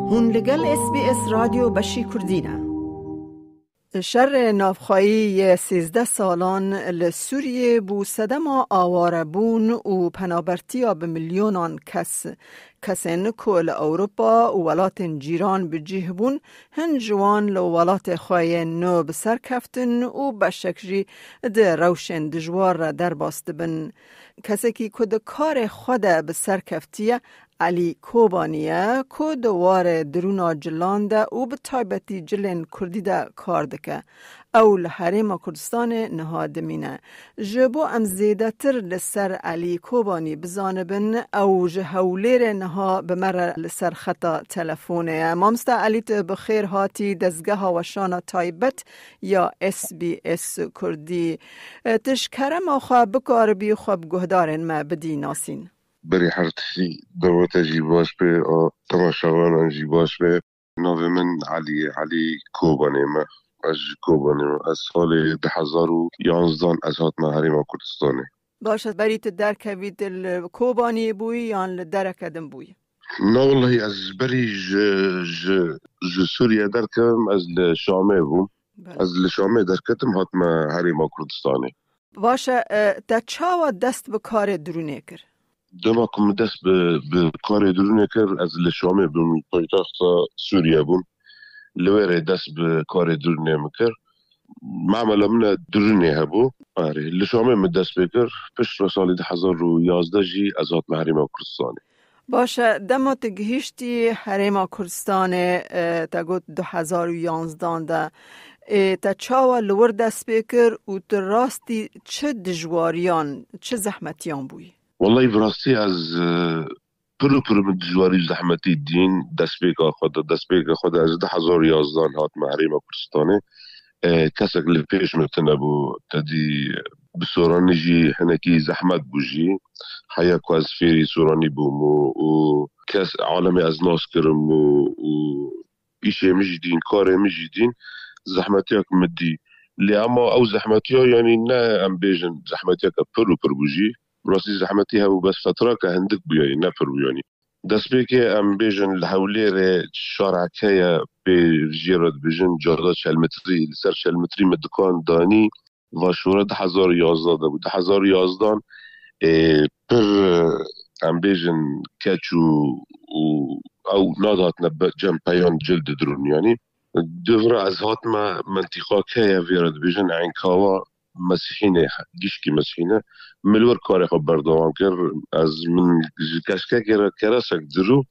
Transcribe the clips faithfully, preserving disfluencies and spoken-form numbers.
هون لگل اس بی اس رادیو بشی کردینه. شر نافخایی سیزده سالان لسوریه بو صدم آواره بون و پنابرتیا به میلیونان کس کسین کل اوروپا و ولات جیران بجیه بون هنجوان لولات خواهی نو بسر کفتن و بشکری ده روشن دجوار در باست بن. کسی که کد کار خود بسر کفتیه علی کوبانیه که دوار درونا جلانده و به تایبتی جلن کردی ده کار دکه او لحرم کردستان نهادمینه. جبو ام زیده تر لسر علی کوبانی بزانبن او جهولیر نها بمر لسر خطا تلفونه. مامستا علیت بخیر هاتی دزگه و شانا تایبت یا اس بی اس کردی. تشکرم آخوا بکار بی خواب گهدارن ما بدی ناسین. بری حرتی دوتا جیباش به تماشاوان جیباش به نوه من علی علی کوبانی ما از کوبانی ما از سال ده هزار و یازده از هاتما حریم کردستانه. باشد بریت درکوید کوبانی بوی یا درکدم بوی؟ نه والله از بری ج ج ج سوریا درکم از شامه بوم. از شامه درکتم هاتما حریم کردستانه. باشه تا چاوا دست به کار درونه کر؟ دما کم دست به کار درونه کر از لشامه بوم پایتخت سوریا بوم. لوره دست به کار درونه مکر. معمل من درونه هبو. آره لشامه من دست بکر. پشت سال ده هزار و یازده جی از هات حریم کردستانه. باشه دما تگهیشتی حریم کردستانه تا گفت دو هزار و یازده ده. تا چاوا لور دست بکر و در راستی چه دجواریان چه زحمتیان بوی؟ والله براستی از پرو پرو من دجواری زحمتی دین دست بکر خود دست بکر خود از ده هزار و یازده هات حریم کردستانه کسک لپیش متنه بو تدی بسورانی جی هنکی زحمت بوجی حیاکو از فیری سورانی بومو و کس عالمی از ناس کرمو و ایشه مجدین کار مجدین زحمتی اک مدی لی اما او زحمتی ها یعنی نه ام بیجن زحمتی اک پرو پر بوجی براستی زحمتی ها بس فتره که هندک بیانی نه پر بیانی دست بی که ام بیجن لحولیر شارعکه به جیراد بیجن جادات شلمتری لسر شلمتری مدکان دانی و شوره ده هزار و یازده بود ده هزار و یازده پر ام بیجن کچو او نادات نبا جم پیان جلد درون یعنی دوره از هاتما منطقه که ویرد بیجن عنکاوا مسیحینه گیشکی مسیحینه ملور کاری خب بردوام کر از من کشکه کرا کراسک درو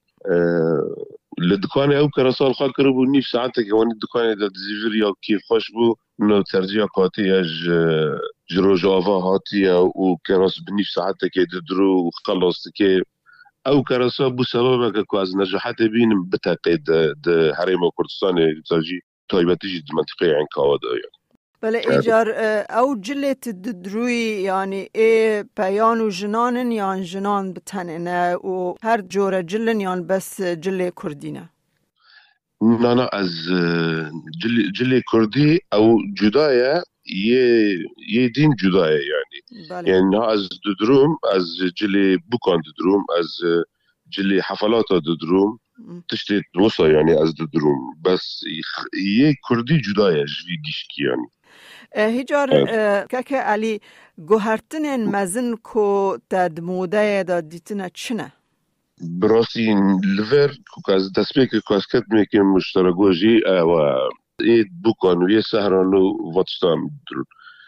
لدکانه او کراسال خواه کرو بو نیف ساعته که وانی دکانه داد زیور یا کیف خوش بو نو ترجیح کاتی اج جرو جاوا هاتی او کراس بنیف ساعته که درو خلاص که او کراسا بو سببه که از نجاحت بینم بتاقید ده حریم کردستان تاجی تایبتی جید منطقه عنکاوا داید. بله ایجار او جلت دروی یعنی ای پیان و جنانن یا جنان بتننه و هر جور جلن یا بس جل کردینه؟ نه نه از جل, جل کردی او جدایه یه یه دین جدایه یعنی بله. یعنی از دروم از جل بکان دروم از جل حفلات دروم تشتیت وصا یعنی از دروم بس یه کردی جدایه جوی گیشکی یعنی هیجار که علی گوهرتن مزن کو تد موده دا دیتنه چنه؟ براستی لور که از دست بی که کاسکت میکنم مشترگو جی و اید بکن و یه سهرانو واتستان درون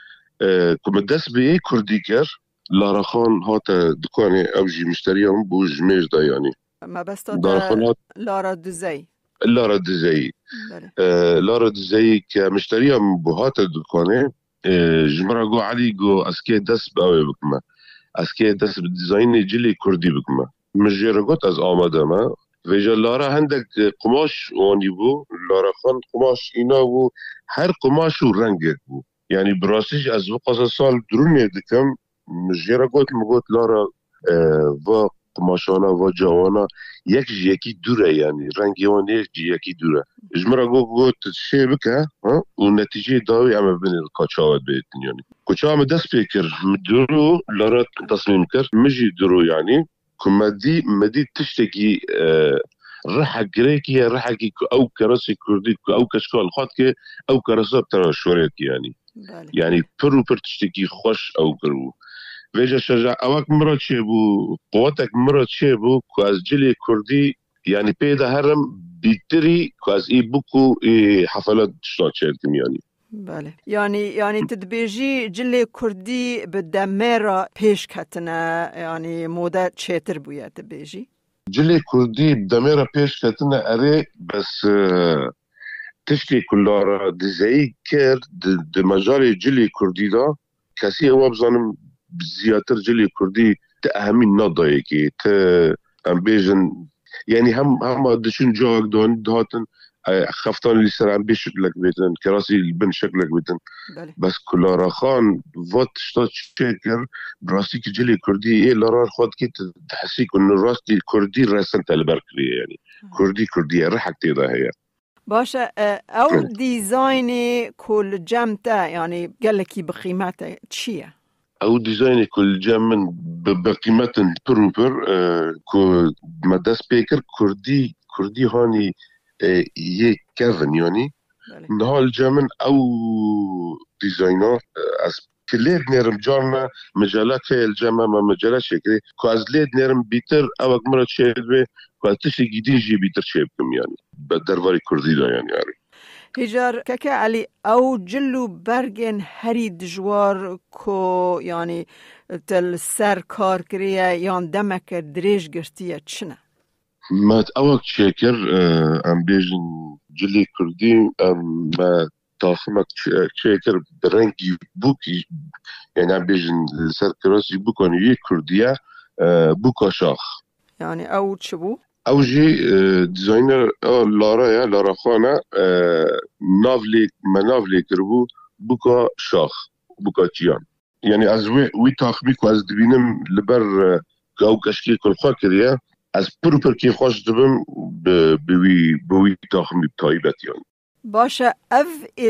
که دست بی کردی کر لارا خان هات دکانه او جی مشتری هم بو جمیج دا یعنی ما بستا دا لارا دوزی لارا دوزی لارا دوزی که مشتری هم بو هات دکانه جمرا گو علی گو از که دست باوی بکمه از که دست به دیزاین جلی کردی بکمه مجرگوت از آمده ما ویجا لارا هندک قماش وانی بو لارا خان قماش اینا بو هر قماش و رنگ بو یعنی براسیج از وقت سال درونی دکم مجرگوت مگوت لارا و قماشانا و جوانا یک یکی دوره یعنی رنگی وان یک یکی دوره اجمرا گو گوت چه بکه و نتیجه داوی اما بین کچاوت بیتن یعنی کچاوه دست بکر درو لارا تصمیم کر مجی درو یعنی که مدی مدی تشتکی رح جريكي رح كي أو كراسي كردي أو كشكال خاط كي أو كراسة ترى شوريك يعني بله. يعني برو برتشتكي خوش أو كرو ویژه شجاع اوک مراد چه بو قوتک مراد چه بو که از جلی کردی یعنی پیدا هرم بیتری که از ای بوکو ای حفلات شتا چهرکم یعنی بله یعنی یعنی تدبیجی جلی کردی به دمرا پیش کتنه یعنی موده چهتر بوید تدبیجی جلی کردی دمرا پیش کتنه اره بس تشتی کلارا دزایی کرد د مجال جلی کردی دا کسی او بزنم زیاتر جلی کردی تا اهمین ندایی که تا ام بیجن یعنی هم هم دشون جاگ دان دهاتن خفتان اللي سر ام بشكلك بيتن كراسي بن شكلك بيتن بس كلارا خان وات شتا شكر براسي كجلي كردي ايه لارار خود كي تحسيك انه راسي كردي راسن تلبركري يعني كردي كردي رحك تيدا هي باشا او ديزايني كل جمتا يعني قال لك بقيمته تشيه او ديزاين كل جامن بقيمة بروبر كو مدى سبيكر كردي كردي هاني يه كافن يعني نهال جامن او ديزاينر از كليد نيرم جارنا مجالات في الجامعة ما مجالات شكري كو از ليد نيرم بيتر او اكمرات شاهد كو از تشي جديد جي بيتر شايبكم يعني بدرواري كردي دا يعني يعني هجار كاكا علي او جلو برگن هری دجوار کو يعني تل سر کار کریه یان دمک دریج گرتیه چنه؟ ما اوک شاكر ام بيجن جلي كردي ام ما تاخمك شاكر برنجي بوكي يعني ام بيجن سر كراسي بوكاني يك كردية بوكا شاخ يعني او تشبو؟ او جي ديزاينر لارا يا لارا خانه نافلي ما نافلي كربو بوكا شاخ بوكا تيان يعني از وي وي تاخبيك واز دبينم لبر او كشكي كل خاكريا از بروبر كي خوش دبم بوي بوي تاخمي بتايبت يعني باشه اف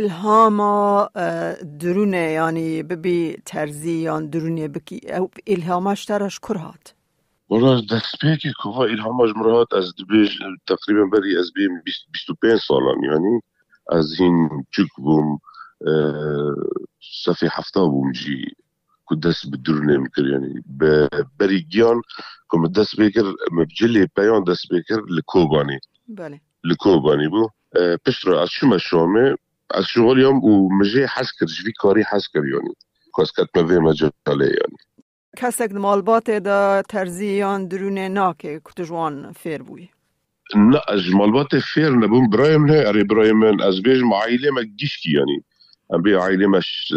الهاما درونه يعني ببي ترزي يعني درونه بكي او الهاماش تراش كرهات والله دستبيكي كوفا إلهام مجمرات از دبيج تقريبا بري از بيم بیست و پنج سالان يعني از هين تشوك بوم صفي حفتا بوم جي كو دست بدرنه مكر يعني بري جيان كم دست بيكر مبجلي بيان دست بيكر لكوباني بله لكوباني بو بشتر از شو مشامه از شغل يوم ومجي حسكر جفي كاري حسكر يعني كاس كت مفي مجالي يعني کسک مالبات دا ترزیان درونه ناکه کتجوان فیر بوی نه از مالبات فیر نبون برایم نه اری برایم من از بیش معایله ما گیشکی یعنی ام بی عایله مش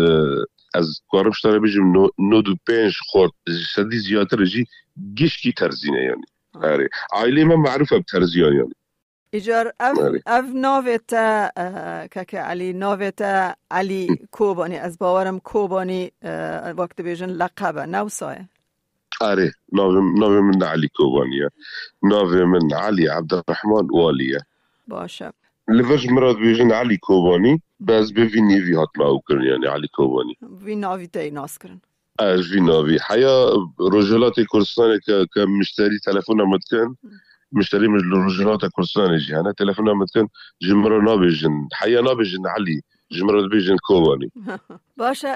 از کارمش تره بیجم نو نو دو پنج خورد سدی زیاتر جی گیشکی ترزینه یعنی اری عایله ما معروفه بترزیان یعنی ایجار اف اف ناویتا که علی ناویتا علی کوبانی از باورم کوبانی وقت بیجن لقبه نوسایه آره ناوی ناوی من علی کوبانیه ناوی من علی عبدالرحمن والیه باشه لفش مراد بیجن علی کوبانی باز بوی نیوی هات ما اوکرن یعنی علی کوبانی وی ناوی تای ناس کرن از وی ناوی حیا رجلات کردستان که که مشتری تلفن متکن مشتري من الرجلات كردستان جي انا تلفون متكن جمرة نابيجن حيا نابيجن علي جمرة بيجن كوباني باشه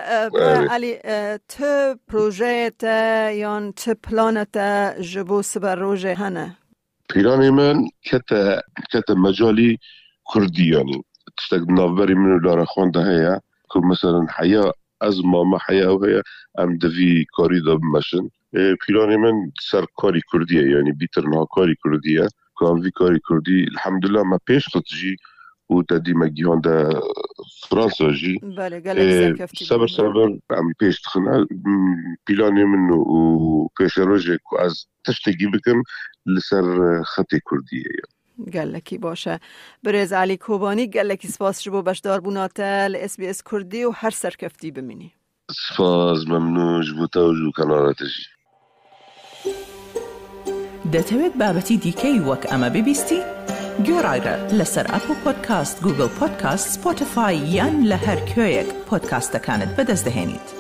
علي ت بروجيت يان ت بلانت جبو سبر روجه هنا بلاني من كتا كتا مجالي كردي يعني تشتاق نافبري منو دار اخوان ده هيا كو مثلا حيا از ماما حيا وهي ام دفي كاري دا بمشن پیلانی من سر کاری کردیه یعنی بیتر نه کاری کردیه که هم وی کاری کردی الحمدلله ما پیش خود جی و تدی مگیان ده فرانسا جی بله گله زکفتی سبر سبر هم پیش تخنه پیلانی من و پیش روژه که از تشتگی بکم لسر خطی کردیه یعنی گله کی باشه برز علی کوبانی گله کی سپاس شبو بشدار بوناتل اس بی اس کردی و هر سرکفتی بمینی سپاس ممنون جبوتا و جو کناراتجی دەتەوێت بابەتی دیکەی وەک ئەمە ببیستی؟ گۆڕایرە لەسەر ئەپل پۆدکاست، گوگل پۆدکاست، سپۆتیفای یان لە هەر کوێیەک پۆدکاستەکانت بەدەست دەهێنیت.